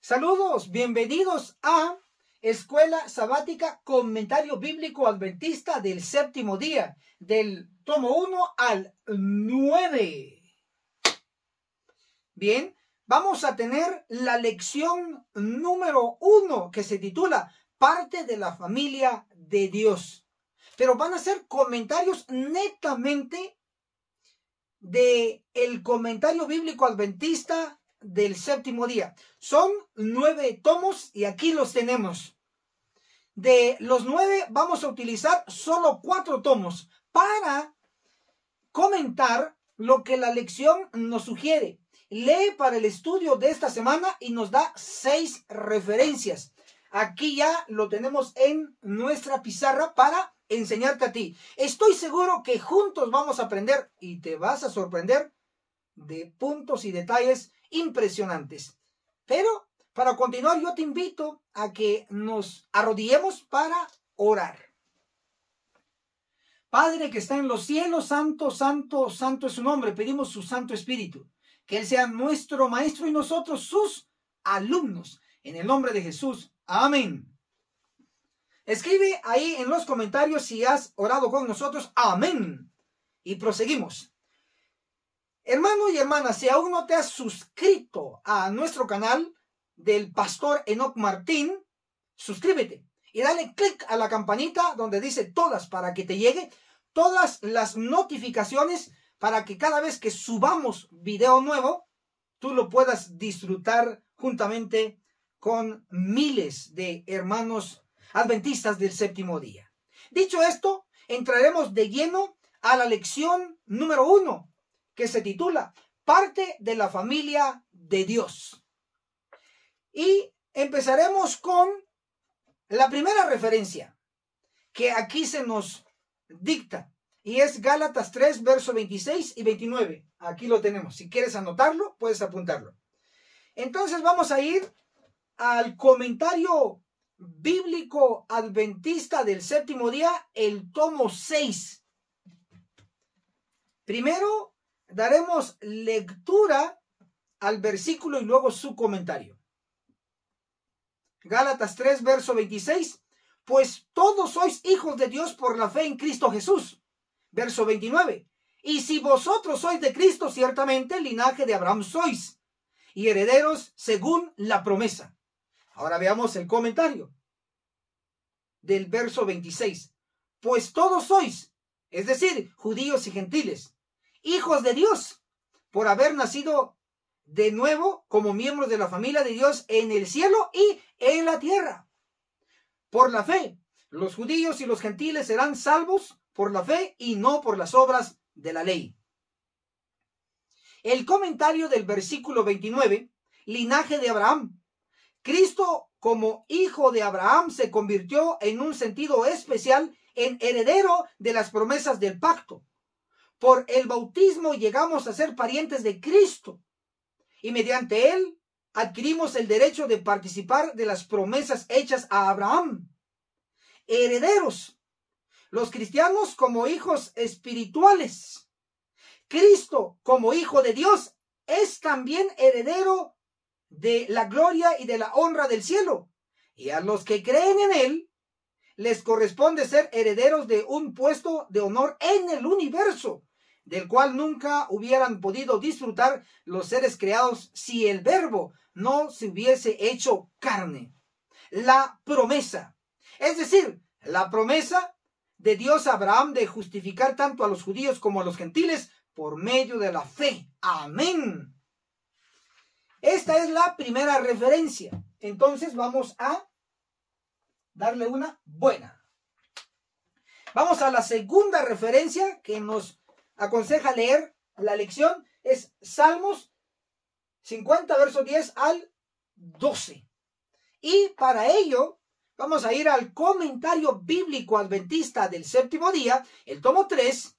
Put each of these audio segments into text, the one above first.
Saludos, bienvenidos a Escuela Sabática Comentario Bíblico Adventista del Séptimo Día, del tomo 1 al 9. Bien, vamos a tener la lección número 1 que se titula Parte de la Familia de Dios. Pero van a ser comentarios netamente del comentario bíblico adventista del séptimo día. Son 9 tomos y aquí los tenemos. De los 9 vamos a utilizar solo 4 tomos para comentar lo que la lección nos sugiere. Lee para el estudio de esta semana y nos da 6 referencias. Aquí ya lo tenemos en nuestra pizarra para enseñarte a ti. Estoy seguro que juntos vamos a aprender y te vas a sorprender de puntos y detalles impresionantes. Pero para continuar yo te invito a que nos arrodillemos para orar. Padre que está en los cielos, santo, santo, santo es su nombre. Pedimos su Santo Espíritu, que Él sea nuestro Maestro y nosotros sus alumnos. En el nombre de Jesús. Amén. Escribe ahí en los comentarios si has orado con nosotros. Amén. Y proseguimos. Hermano y hermana, si aún no te has suscrito a nuestro canal del Pastor Enoch Martín, suscríbete y dale clic a la campanita donde dice todas para que te llegue todas las notificaciones para que cada vez que subamos video nuevo, tú lo puedas disfrutar juntamente con miles de hermanos adventistas del séptimo día. Dicho esto, entraremos de lleno a la lección número 1, que se titula Parte de la Familia de Dios. Y empezaremos con la primera referencia que aquí se nos dicta, y es Gálatas 3, verso 26 y 29. Aquí lo tenemos. Si quieres anotarlo, puedes apuntarlo. Entonces vamos a ir al comentario bíblico adventista del séptimo día, el tomo 6. Primero daremos lectura al versículo y luego su comentario. Gálatas 3, verso 26. Pues todos sois hijos de Dios por la fe en Cristo Jesús. Verso 29. Y si vosotros sois de Cristo, ciertamente linaje de Abraham sois, y herederos según la promesa. Ahora veamos el comentario del verso 26. Pues todos sois, es decir, judíos y gentiles, hijos de Dios, por haber nacido de nuevo como miembros de la familia de Dios en el cielo y en la tierra. Por la fe, los judíos y los gentiles serán salvos por la fe y no por las obras de la ley. El comentario del versículo 29, linaje de Abraham. Cristo, como hijo de Abraham, se convirtió en un sentido especial en heredero de las promesas del pacto. Por el bautismo llegamos a ser parientes de Cristo y mediante él adquirimos el derecho de participar de las promesas hechas a Abraham. Herederos, los cristianos como hijos espirituales. Cristo como hijo de Dios es también heredero de la gloria y de la honra del cielo. Y a los que creen en él les corresponde ser herederos de un puesto de honor en el universo, del cual nunca hubieran podido disfrutar los seres creados si el verbo no se hubiese hecho carne. La promesa, es decir, la promesa de Dios a Abraham de justificar tanto a los judíos como a los gentiles por medio de la fe. Amén. Esta es la primera referencia. Entonces vamos a darle una buena. Vamos a la segunda referencia que nos aconseja leer la lección. Es Salmos 50, verso 10 al 12. Y para ello vamos a ir al comentario bíblico adventista del séptimo día, el tomo 3.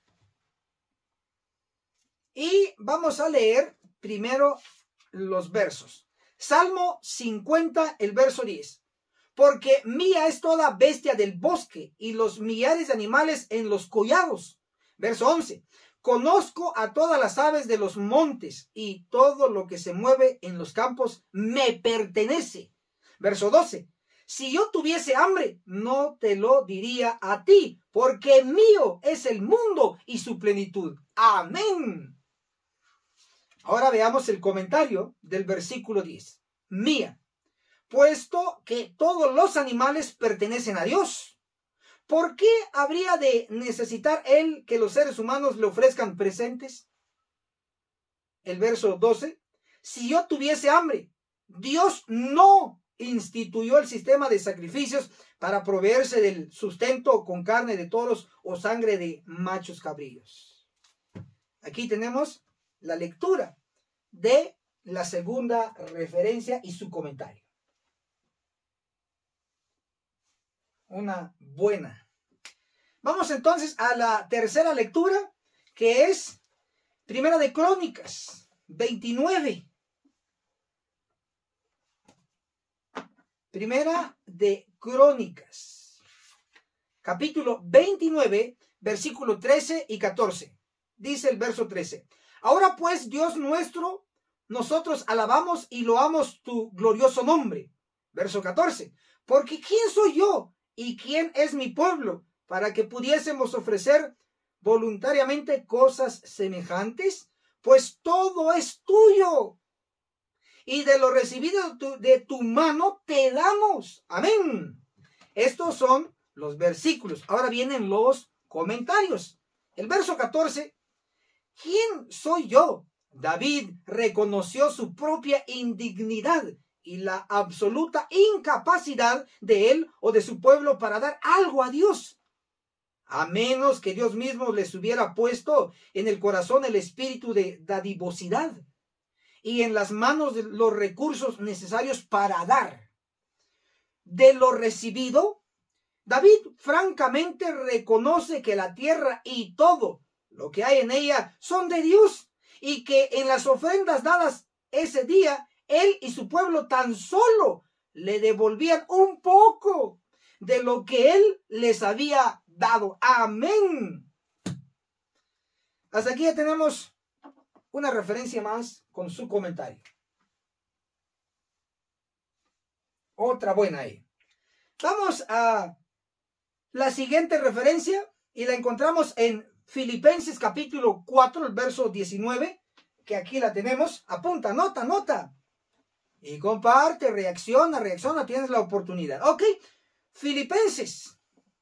Y vamos a leer primero los versos. Salmo 50, el verso 10. Porque mía es toda bestia del bosque y los millares de animales en los collados. Verso 11. conozco a todas las aves de los montes y todo lo que se mueve en los campos me pertenece. Verso 12. Si yo tuviese hambre, no te lo diría a ti, porque mío es el mundo y su plenitud. Amén. Ahora veamos el comentario del versículo 10. Mía, puesto que todos los animales pertenecen a Dios, ¿por qué habría de necesitar él que los seres humanos le ofrezcan presentes? El verso 12. Si yo tuviese hambre, Dios no instituyó el sistema de sacrificios para proveerse del sustento con carne de toros o sangre de machos cabríos. Aquí tenemos la lectura de la segunda referencia y su comentario. Una buena. Vamos entonces a la tercera lectura, que es Primera de Crónicas 29. Primera de Crónicas, capítulo 29, versículo 13 y 14. Dice el verso 13. Ahora pues, Dios nuestro, nosotros alabamos y loamos tu glorioso nombre. Verso 14. Porque ¿quién soy yo y quién es mi pueblo para que pudiésemos ofrecer voluntariamente cosas semejantes? Pues todo es tuyo, y de lo recibido de tu mano te damos. Amén. Estos son los versículos. Ahora vienen los comentarios. El verso 14. ¿Quién soy yo? David reconoció su propia indignidad y la absoluta incapacidad de él o de su pueblo para dar algo a Dios, a menos que Dios mismo les hubiera puesto en el corazón el espíritu de dadivosidad y en las manos de los recursos necesarios para dar. De lo recibido, David francamente reconoce que la tierra y todo lo que hay en ella son de Dios, y que en las ofrendas dadas ese día, él y su pueblo tan solo le devolvían un poco de lo que él les había dado. Amén. Hasta aquí ya tenemos una referencia más con su comentario. Otra buena ahí. Vamos a la siguiente referencia y la encontramos en Filipenses capítulo 4, el verso 19, que aquí la tenemos. Apunta, nota. Y comparte, reacciona, tienes la oportunidad. Ok, Filipenses.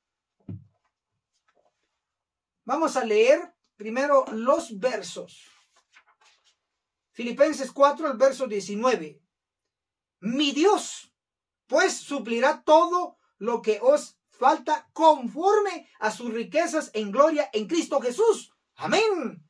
Vamos a leer primero los versos. Filipenses 4, el verso 19. Mi Dios, pues, suplirá todo lo que os falta conforme a sus riquezas en gloria en Cristo Jesús. Amén.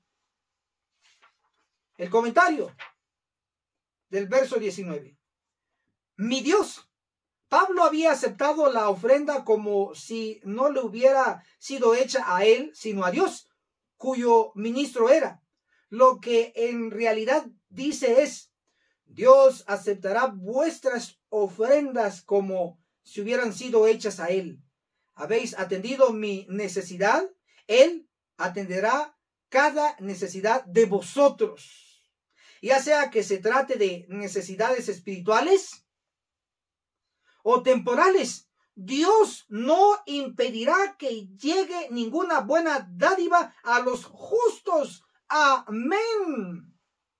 El comentario del verso 19. Mi Dios. Pablo había aceptado la ofrenda como si no le hubiera sido hecha a él, sino a Dios, cuyo ministro era. Lo que en realidad dice es: Dios aceptará vuestras ofrendas como si hubieran sido hechas a él. Habéis atendido mi necesidad, él atenderá cada necesidad de vosotros, ya sea que se trate de necesidades espirituales o temporales. Dios no impedirá que llegue ninguna buena dádiva a los justos. Amén.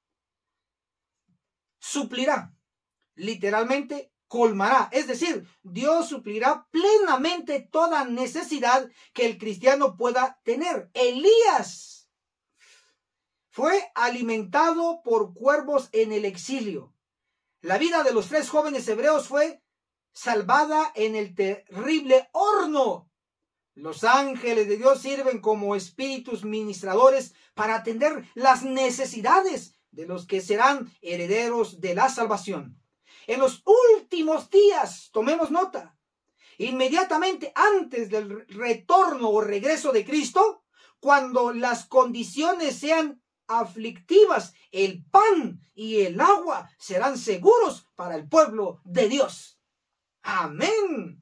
Suplirá, literalmente colmará, es decir, Dios suplirá plenamente toda necesidad que el cristiano pueda tener. Elías fue alimentado por cuervos en el exilio. La vida de los 3 jóvenes hebreos fue salvada en el terrible horno. Los ángeles de Dios sirven como espíritus ministradores para atender las necesidades de los que serán herederos de la salvación. En los últimos días, tomemos nota, inmediatamente antes del retorno o regreso de Cristo, cuando las condiciones sean aflictivas, el pan y el agua serán seguros para el pueblo de Dios. Amén.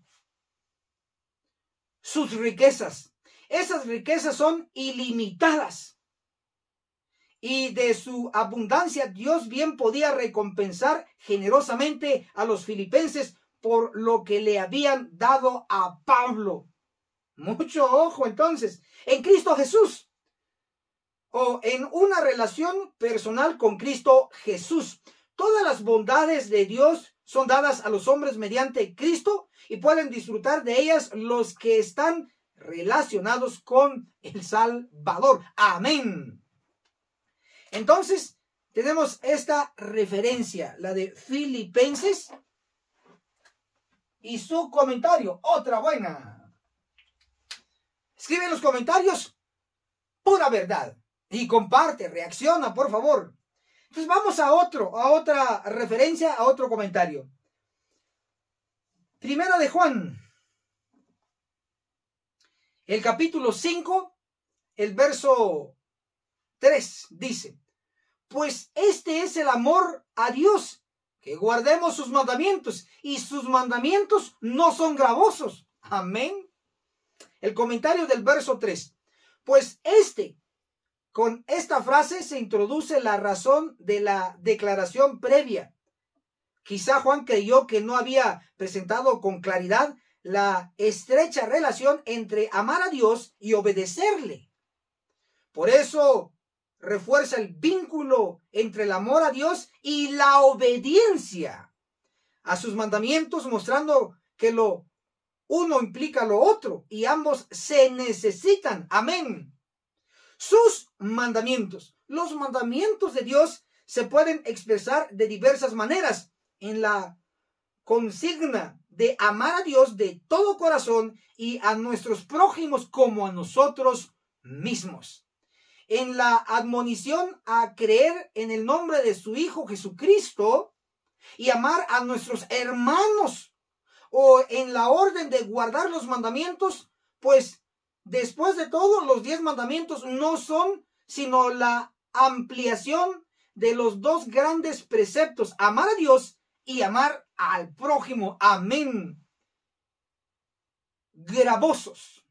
Sus riquezas. Esas riquezas son ilimitadas. y de su abundancia Dios bien podía recompensar generosamente a los filipenses por lo que le habían dado a Pablo. Mucho ojo entonces, en Cristo Jesús, o en una relación personal con Cristo Jesús. Todas las bondades de Dios son dadas a los hombres mediante Cristo y pueden disfrutar de ellas los que están relacionados con el Salvador. Amén. Entonces, tenemos esta referencia, la de Filipenses, y su comentario, otra buena. Escribe en los comentarios pura verdad y comparte, reacciona, por favor. Entonces vamos a otra referencia, a otro comentario. Primera de Juan, el capítulo 5, el verso 3 dice: pues este es el amor a Dios, que guardemos sus mandamientos, y sus mandamientos no son gravosos. Amén. El comentario del verso 3. Pues con esta frase se introduce la razón de la declaración previa. Quizá Juan creyó que no había presentado con claridad la estrecha relación entre amar a Dios y obedecerle. Por eso refuerza el vínculo entre el amor a Dios y la obediencia a sus mandamientos, mostrando que lo uno implica lo otro y ambos se necesitan. Amén. Sus mandamientos. Los mandamientos de Dios se pueden expresar de diversas maneras en la consigna de amar a Dios de todo corazón y a nuestros prójimos como a nosotros mismos. En la admonición a creer en el nombre de su Hijo Jesucristo y amar a nuestros hermanos, o en la orden de guardar los mandamientos, pues después de todo los 10 mandamientos no son sino la ampliación de los dos grandes preceptos: amar a Dios y amar al prójimo. Amén. Gravosos,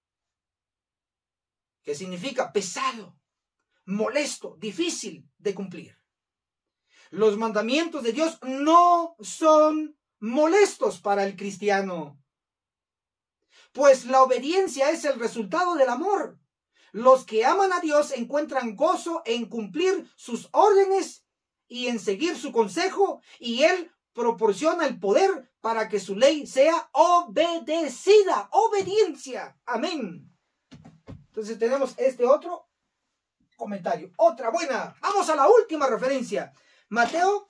que significa pesado, molesto, difícil de cumplir. Los mandamientos de Dios no son molestos para el cristiano, pues la obediencia es el resultado del amor. Los que aman a Dios encuentran gozo en cumplir sus órdenes y en seguir su consejo, y Él proporciona el poder para que su ley sea obedecida. Obediencia. Amén. Entonces tenemos este otro comentario. Otra buena. Vamos a la última referencia. Mateo,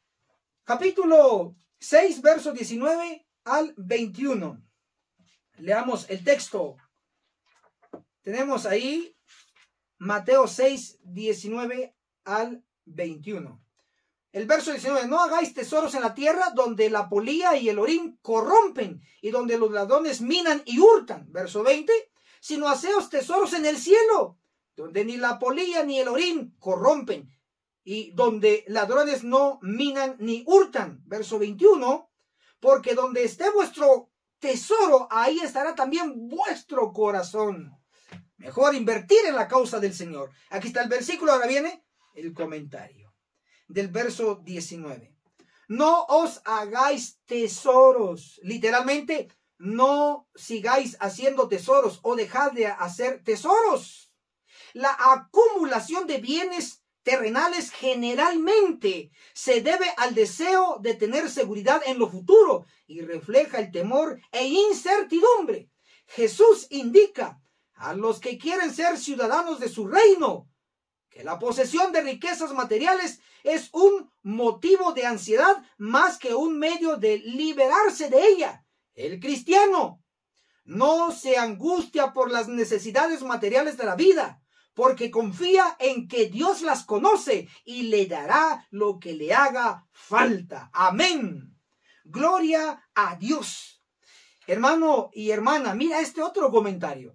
capítulo 6, verso 19 al 21. Leamos el texto. Tenemos ahí Mateo 6, 19 al 21. El verso 19: no hagáis tesoros en la tierra, donde la polilla y el orín corrompen, y donde los ladrones minan y hurtan. Verso 20: sino haceos tesoros en el cielo, donde ni la polilla ni el orín corrompen, y donde ladrones no minan ni hurtan. Verso 21: porque donde esté vuestro tesoro, ahí estará también vuestro corazón. Mejor invertir en la causa del Señor. Aquí está el versículo, ahora viene el comentario del verso 19. No os hagáis tesoros. Literalmente, no sigáis haciendo tesoros o dejad de hacer tesoros. La acumulación de bienes terrenales generalmente se debe al deseo de tener seguridad en lo futuro y refleja el temor e incertidumbre. Jesús indica a los que quieren ser ciudadanos de su reino que la posesión de riquezas materiales es un motivo de ansiedad más que un medio de liberarse de ella. El cristiano no se angustia por las necesidades materiales de la vida, porque confía en que Dios las conoce y le dará lo que le haga falta. Amén. Gloria a Dios. Hermano y hermana, mira este otro comentario.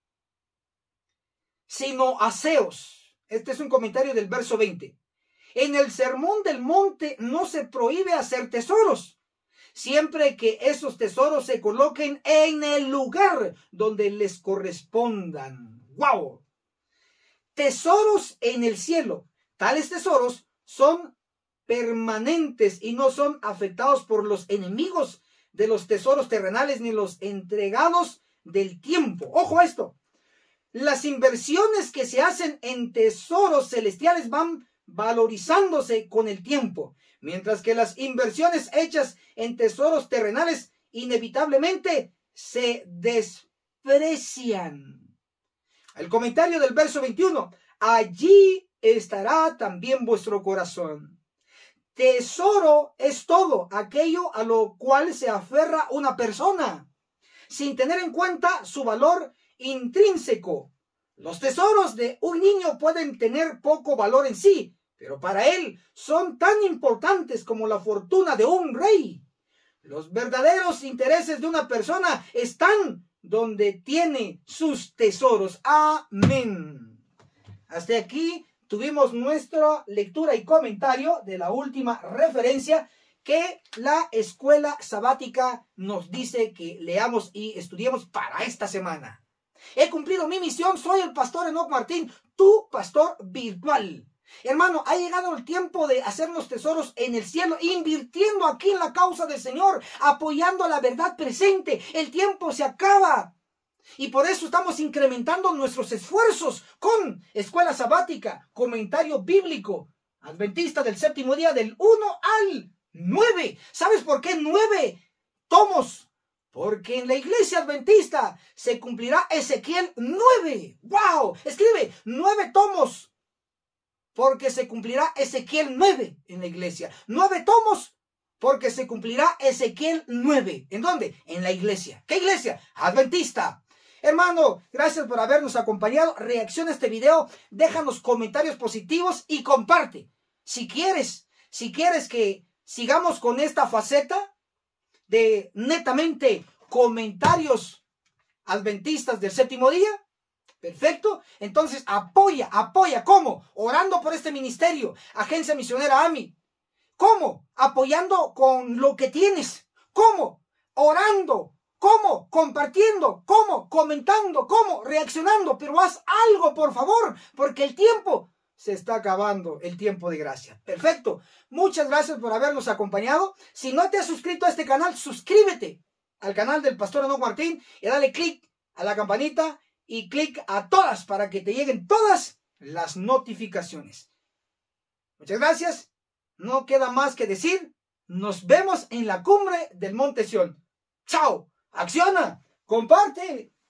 Sino haceos. Este es un comentario del verso 20. En el sermón del monte no se prohíbe hacer tesoros, siempre que esos tesoros se coloquen en el lugar donde les correspondan. ¡Wow! tesoros en el cielo. Tales tesoros son permanentes y no son afectados por los enemigos de los tesoros terrenales ni los entregados del tiempo. Ojo a esto. Las inversiones que se hacen en tesoros celestiales van valorizándose con el tiempo, mientras que las inversiones hechas en tesoros terrenales inevitablemente se desprecian. El comentario del verso 21. Allí estará también vuestro corazón. Tesoro es todo aquello a lo cual se aferra una persona, sin tener en cuenta su valor intrínseco. Los tesoros de un niño pueden tener poco valor en sí, pero para él son tan importantes como la fortuna de un rey. Los verdaderos intereses de una persona están donde tiene sus tesoros. Amén. Hasta aquí tuvimos nuestra lectura y comentario de la última referencia que la escuela sabática nos dice que leamos y estudiemos para esta semana. He cumplido mi misión, soy el pastor Enoc Martín, tu pastor virtual. Hermano, ha llegado el tiempo de hacernos tesoros en el cielo, invirtiendo aquí en la causa del Señor, apoyando la verdad presente. El tiempo se acaba. Y por eso estamos incrementando nuestros esfuerzos con escuela sabática, comentario bíblico, adventista del séptimo día, del 1 al 9. ¿Sabes por qué 9 tomos? Porque en la iglesia adventista se cumplirá Ezequiel 9. ¡Wow! Escribe 9 tomos. Porque se cumplirá Ezequiel 9 en la iglesia. 9 tomos. Porque se cumplirá Ezequiel 9. ¿En dónde? En la iglesia. ¿Qué iglesia? Adventista. Hermano, gracias por habernos acompañado. Reacciona a este video, déjanos comentarios positivos y comparte. Si quieres que sigamos con esta faceta de netamente comentarios adventistas del séptimo día, perfecto. Entonces apoya. ¿Cómo? Orando por este ministerio, Agencia Misionera AMI. ¿Cómo? Apoyando con lo que tienes. ¿Cómo? Orando. ¿Cómo? Compartiendo. ¿Cómo? Comentando. ¿Cómo? Reaccionando. Pero haz algo, por favor, porque el tiempo se está acabando, el tiempo de gracia. Perfecto. Muchas gracias por habernos acompañado. Si no te has suscrito a este canal, suscríbete al canal del pastor Enoc Martín y dale clic a la campanita y clic a todas para que te lleguen todas las notificaciones. Muchas gracias. No queda más que decir. Nos vemos en la cumbre del Monte Sión. ¡Chao! ¡Acciona! ¡Comparte!